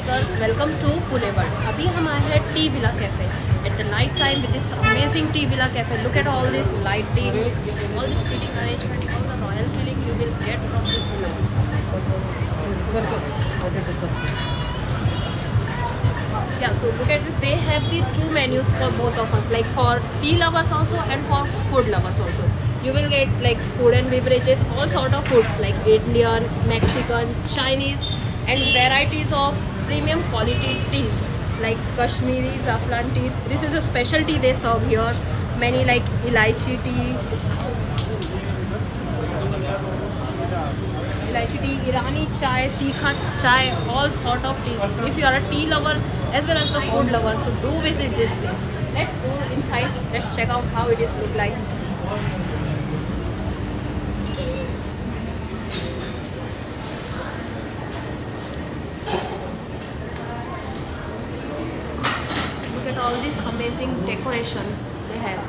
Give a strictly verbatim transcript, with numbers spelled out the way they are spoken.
Makers, welcome to Pune world. अभी हम आए हैं Tea Villa Cafe at the night time with this amazing Tea Villa Cafe. Look at all this lightings, all this seating arrangement, all the royal feeling you will get from this villa. Yeah, so look at this. They have the two menus for both of us, like for tea lovers also and for food lovers also. You will get like food and beverages, all sort of foods like Indian, Mexican, Chinese, and varieties of premium quality teas like Kashmiri, Saffron teas. This is a specialty they serve here. Many like Elaichi tea, Elaichi tea, Irani chai, Tikha chai, all sort of teas. If you are a tea lover as well as the food lover, so do visit this place. Let's go inside. Let's check out how it is look like. Look at all this amazing decoration they have.